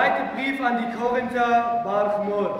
Zweiter Brief an die Korinther, Baruch Mor.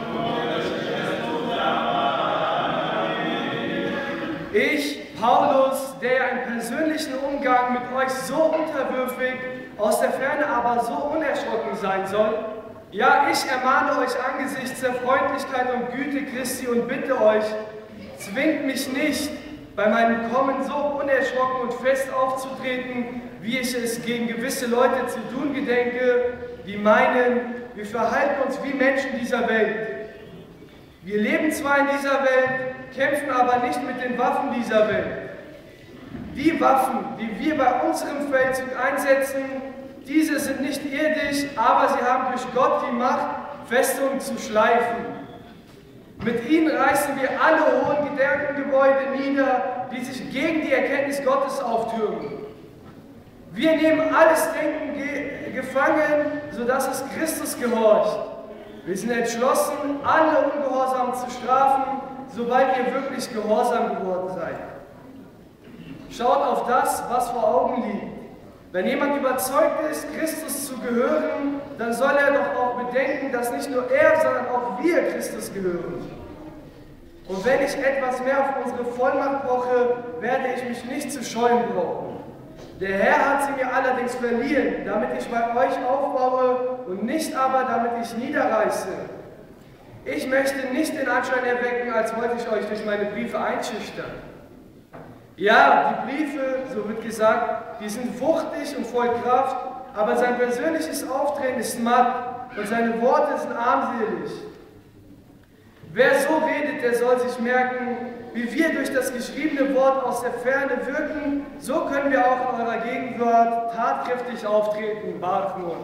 Ich, Paulus, der im persönlichen Umgang mit euch so unterwürfig, aus der Ferne aber so unerschrocken sein soll, ja, ich ermahne euch angesichts der Freundlichkeit und Güte Christi und bitte euch, zwingt mich nicht, bei meinem Kommen so unerschrocken und fest aufzutreten, wie ich es gegen gewisse Leute zu tun gedenke, die meinen, wir verhalten uns wie Menschen dieser Welt. Wir leben zwar in dieser Welt, kämpfen aber nicht mit den Waffen dieser Welt. Die Waffen, die wir bei unserem Feldzug einsetzen, diese sind nicht irdisch, aber sie haben durch Gott die Macht, Festungen zu schleifen. Mit ihnen reißen wir alle hohen Gedankengebäude nieder, die sich gegen die Erkenntnis Gottes auftürmen. Wir nehmen alles Denken gefangen, sodass es Christus gehorcht. Wir sind entschlossen, alle Ungehorsam zu strafen, sobald ihr wirklich gehorsam geworden seid. Schaut auf das, was vor Augen liegt. Wenn jemand überzeugt ist, Christus zu gehören, dann soll er doch auch bedenken, dass nicht nur er, sondern auch wir Christus gehören. Und wenn ich etwas mehr auf unsere Vollmacht poche, werde ich mich nicht zu scheuen brauchen. Der Herr hat sie mir allerdings verliehen, damit ich bei euch aufbaue und nicht aber, damit ich niederreiße. Ich möchte nicht den Anschein erwecken, als wollte ich euch durch meine Briefe einschüchtern. Ja, die Briefe, so wird gesagt, die sind wuchtig und voll Kraft, aber sein persönliches Auftreten ist matt und seine Worte sind armselig. Wer so redet, der soll sich merken, wie wir durch das geschriebene Wort aus der Ferne wirken, so können wir auch in eurer Gegenwart tatkräftig auftreten. Baruch Mor.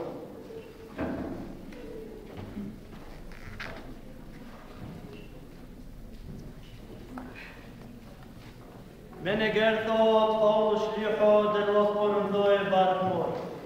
من قرطوت أو شليحو دلوطون مدوي بارمور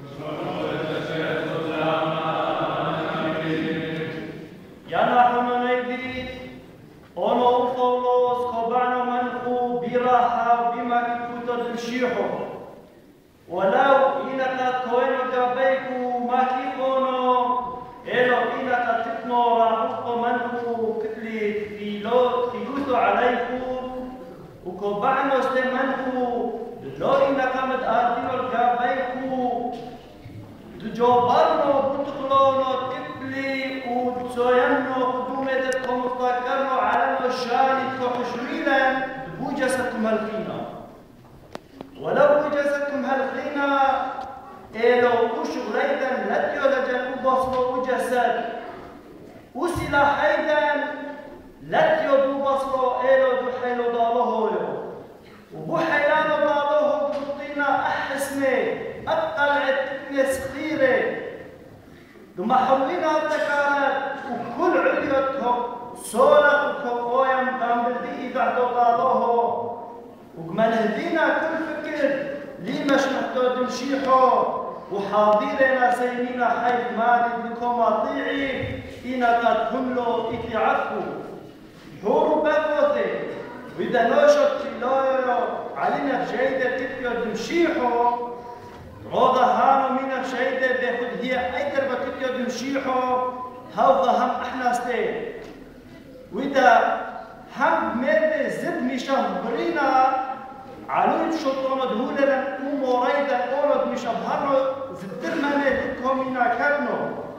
يانا حمنيدي أونو فولوس خبعنا منخو براحة بما كنتو تمشيحو ولو إنك كوينو قابيكو ما كيخونو إلو إنك تتنو راحوكو منخو كتلي تلوثو عليكو وكوبانو استمنكو لو إنك متآتينو القابيكو تجوبرنو بتخلونو تبلي وتسوينو قدومتكم افتكرنو على الشاني تحشميلا بوجستكم هالخينا ولو بوجستكم هالخينا إلو وشغليدا لديو لجنوب بصلو وجسد وسلاحيدا لديو دو بصلو إلو دو حيلو ضالوهو وبوحيلانو ضالوهو بطينا أحسني أطلعت تتني صغيرة لما حولينا التكارات وكل عليتهم صورة وكوكويا مقامبلدي إذا عدو ضالوهو وقمنهدينا كل فكر لي مش محتو تمشيحو وحاضرنا سينينا حيث مالي بكم أطيعي إنا قد كملو إتي عفو هورو بابوثي وإذا نوشت تلايو علينا بشيدة تبكيو تمشيحو عوضا هانو مينا بشيدة بيخد هي أيدر بتبكيو تمشيحو هاوضا هم احنا ستي وإذا هم ميرد زد مشهبرينا علوم شطونا دهولا نقوم وريدا قولد مشهبرنو زدرماني لكم مينا كابنو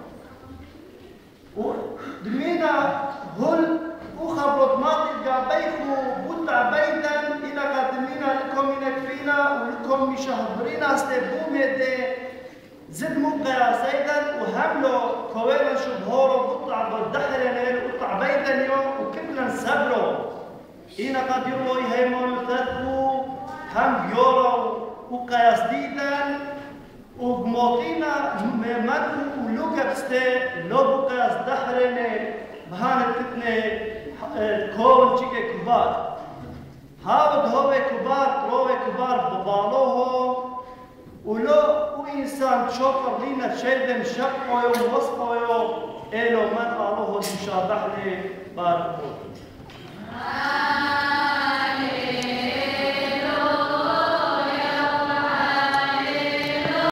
ودمينا هل وخبرت ماضي جابيخو بوتع بيتا إلى قدمينا لكم من كفينا ولكم مشهبرينا استبومي دي زد موقع سيدا وهملو كوينا شبهورو بوتع بالدحرين وقطع بيتا يوم وكبلا نسبرو إنا قد يرو يهيمون تثبو هم بيورو وقياس ديدا وبموطينا ممنكو ولوكبستي لو بقياس دحرين بهانة تتني كون شيء كبار هاود هو كبار روه كبار ببالوه ولو وإنسان شوفر لينا شيء شقه ووصفه إلو من قالوه مشابه لي باركوه